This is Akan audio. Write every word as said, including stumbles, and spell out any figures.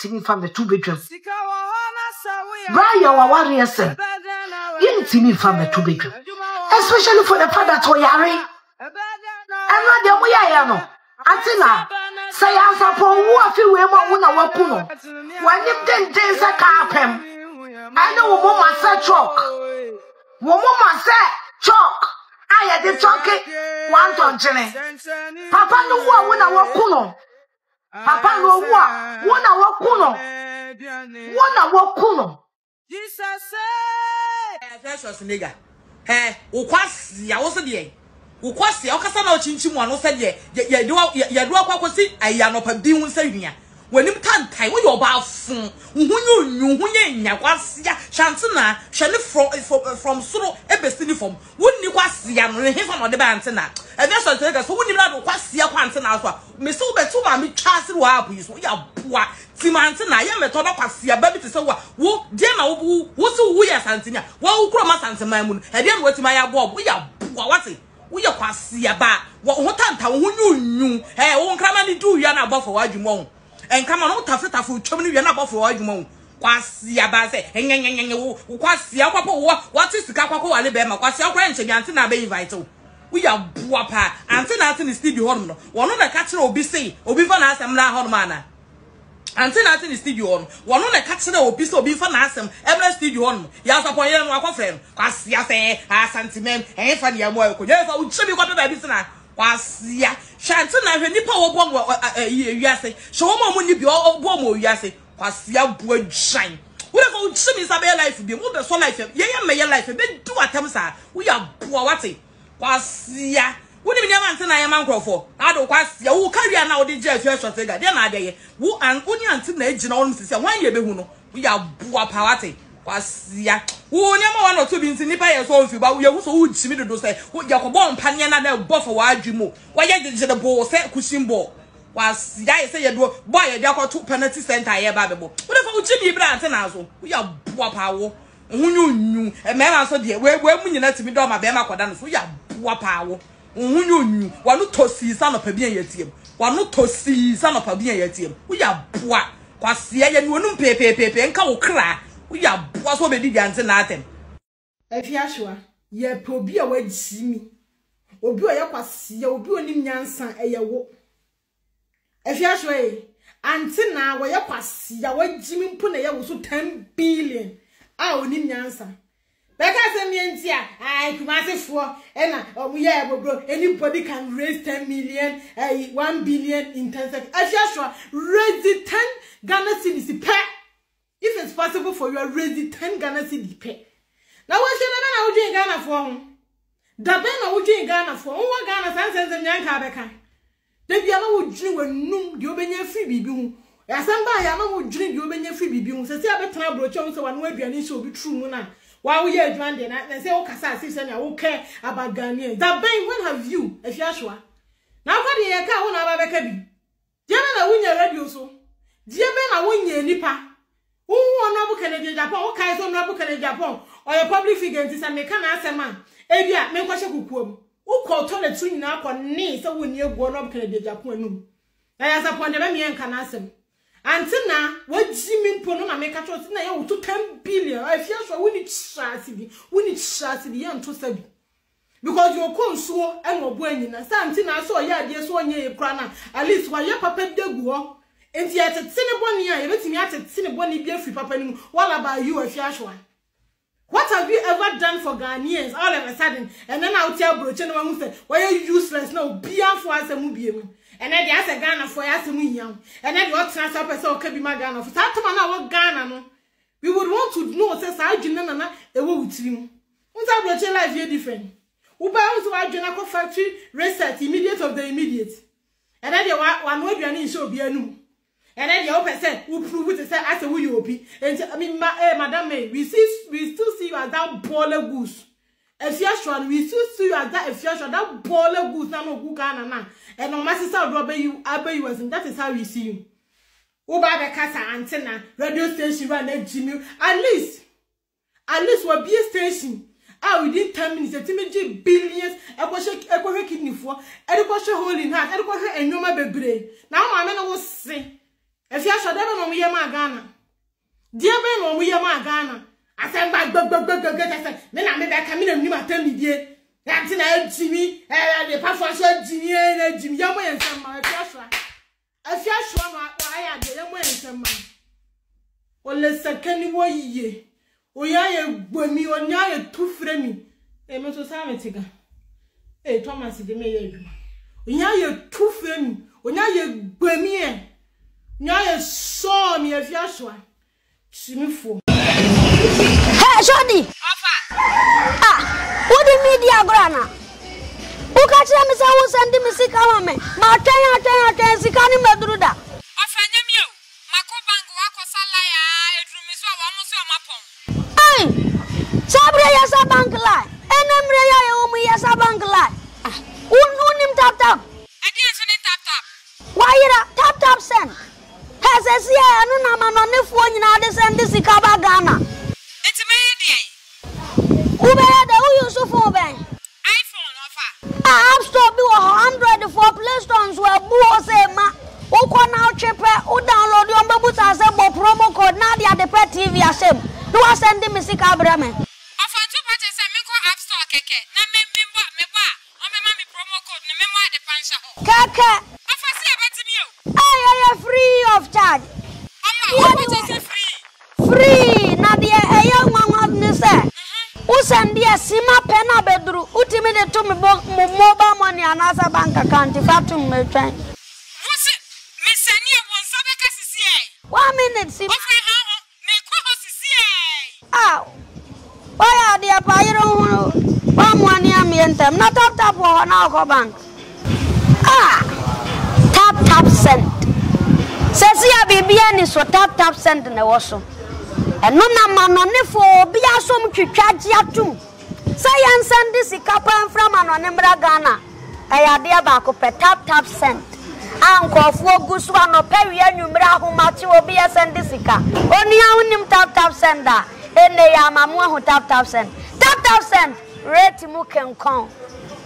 Timmy from the two bedroom. Brian, our warrior son. You Timmy from the two bedroom. Especially for the part that we are in. And not the way I am. Until now, say I'm Sarpong who I feel we want to walk on. When you then days a carpem, I know woman said chalk. Woman said chalk. I had the chalky one ton chilling. Papa no one when I walk on. Papa no one when I walk on. When I walk on. Jesus say, Afia Schwarzenegger. Hey, ukwasi ya wose die. Ukwasi ya okasa na ochinchim anu se die. Ye do ye do akwakosi aya no pa bi hu se hwia. Wanim tantai wo yo ba fun. Uhunyu nyu hunye nya kwasi ya. Chance na hwe from from soro ebesi ni from. Wonni kwasi ya no hefa no de ba ante na. Afia Schwarzenegger so wonni na do kwasi ya kwa ante na so. Me se wo betu ma me twase wo apu yi so ya boa. Timante na ye meto na kwase ya ba bi te se wo wo de na wo wo se wo ya santinya. Wo ukro ma santima mu. E de na watima ya boa wo ya boa wate. Wo ya kwase ya ba. Wo ho tanta wo nyu nyu. Eh wo nkrama ni du ya na bofo wadwumon. Enkama no tafetafu twam ni ya na bofo wadwumon. Kwase ya ba se enyenyenyenye wo kwase ya kwapo wo wate sika kwako wale be ma kwase akwa nche ante na be invite wo. Wo ya boa pa. Ante na ante ni studio hon no. Wono na ka kire obi sei obi fa na asem na hon ma na. Ante na ante ni studio on wono na ka kire obi so obi fa na asem emra studio on ya Sarpong ye no akofre kwase ya se a santimem en fa ne amoa ko ye fa uchibi kwato ba bi sina kwase ya shante na hwe nipa wo bo wiase so wo mo ni bi bo mo wiase kwase ya bo adwan wo le fa uchibi sabe life bi mo be so life ye ye me ye life be do atam sa wo ya bo wate kwase ya woni mi nyama ante na yama nkrofo ado kwase ya wo karia na wo de je Afia Schwarzenegger de na ade ye wo an oni ante na agina won sisi wan ye behu no wo ya boa pawate kwase ya wo nyama wa no to bi nti nipa ye so mfi ba wo ye wo so wo jimi dodo se wo ya ko bon panye na na bofo wa adwimo wa ye de de bo se kushimbo kwase ya ye se ye do boy ye de akoto penalty center ye ba bebo wo de fa wo jimi bra ante na so wo ya boa pawo hunyu nyu e me ma so de we we mu nyina timi do ma be ma koda no so ya boa pawo Unyu, wanu tosi sana pa bien yetiem. Wanu tosi sana pa bien yetiem. Uya boa. Kwase ya ni wonu pepe pepe nka wo kra. Uya boa so be di ante na atem. Afia Schwa, ye probi a wagimi. Obi o ye kwase ya obi onim nyansa eye wo. Afia Schwa e, ante na wo ye kwase ya wagimi mpo na ye wo so ten billion. A onim nyansa. Because I Kumasi for and oh yeah, bro. Anybody can raise ten million, uh, one billion in ten seconds. Afia Schwa, raise the ten Ghana cedis per. If it's possible for you, raise the ten Ghana cedis per. Now what should I know in Ghana for? The Ben would in Ghana for one Ghana sense and young Kabeka. The Yama would drink when noon, you be your free bibu. As somebody Yama would drink, you be your free bibu. So, I bet trouble, Jones, one way be an issue be true. Why we are joined and say, oh, Cassa, sister, I will care about Ghanaians. That Ben, when have you, Afia Schwa? Now, what do you care when I have a baby? Diana, win your radio so. Dear Ben, I win your nipper. Who won Nabu Canadian Japan, or Kaiser Nabu Canadian Japan, or a public figure, this and they can answer man. Evia, make what you could. Who called toilet swinging up on knees, so when you're going up Canadian Japan. I as a point of me and can answer. Until now, what Jimmy Pono na make a choice na ya to ten billion. I feel sure we need chassis, we need chassis young to seven. Because your consul and more bueno, something I saw ya dear so near prana, at least while your papa de go. And yet at Cinnabon year, let me at Cinnabon be free papa. What about you, Afia Schwa? What have you ever done for Ghanaians all of a sudden? And then I'll tell Bro Cheno who said, why are you useless now? Be out for us a movie. And then there's a Ghana for us to me young. And then what transfer person can be my Ghana for that man Ghana. No, we would want to know says I didn't know a wood team. What's our Bro life here different? Who bound to our Janaco factory reset immediate of the immediate. And then you want one word you show be a new. And then the open said, who prove it say as a who you be. And I mean, ma, eh, Madam May, we see we still see you as that baller goose. Afia Schwa, we still see you as that Afia Schwa, that baller goose, now no good na. And no my sister will obey you, obey you, and that is how we see you. Uba the casa antenna, radio station run at Jimmy. At least, at least we'll be a station. Ah, within ten minutes, a timid billions, a question, a question kidney for, a question hole in heart, a question and no my baby. Now my man will say. Afia Schwarzenegger no muye ma Ghana. Dia be no muye ma Ghana. Ase gba gbogbogbogbogbo ase me na me be ka me na nim atam die. Ante na ejimi eh de pa fo so ejimi na ejimi ya mo yensem ma Afia Schwarzenegger. Afia Schwarzenegger no aya de ya mo yensem ma. Ole sekani wo yiye. Oya ye gbemi onya ye tufre mi. E me so sa me tiga. E Thomas de me ye aduma. Onya ye tufre mi. Onya ye gbemi e. Nya ye so mi Afia Schwarzenegger. Chimifo. Hey, Shodi. Ofa. Ah, what the media grana? Who catch them say who send me sick on me? Ma tanya tanya tanya sikani medruda. Ofa nyemio. Mako bank wako salaya edrumi so wa mo so mapon. Hey, sabre ya sa bank line. Enemre ya ye omu ya sa bank line. Ah, un unim tap tap. Edi enso ni tap tap. Why you tap tap send? Has a sia anu na mano ne fo nyina de send sikaba Ghana. Enti me ye Ube de u use phone ben. iPhone ofa. Ah, App Store bi one hundred for Play Store so bu o se ma. O ko na o chepe o download yo mbebu ta se bo promo code na dia de pet T V asem. No wa send me music abrame. Ofa tu pa che se me ko App Store keke na me me bo me bo o me ma me promo code ne me mo ade pansha ho. Keke. Ofa si abetimi o. Ay ay free of charge. Ofa o che free. Free na dia e ya nwanwa ne se. U send dia sima pena bedru. Utimi de to me mobile money anasa bank account fatu me twan. Wose me sani e won so be ka sisi e. One minute sima. Ofa ha ho me ko ho sisi e. Ah. Why dia pa yero wa mwani amientem na tap tap ho na ko bank. Ah. Tap tap send. Sesi ya bibia ni so tap tap send na wo so. Eno na manone fo bia so mtwitwa gi atum. Say yan send this ikapa mfra manone mbra Ghana. Eya dia ba ko pe tap tap send. Ankofo gusu anope wi anwumra ahomati obi ya send this ika. Oni awunim tap tap send da. Ene ya mamu ahu tap tap send. Tap tap send rate mu kenkon.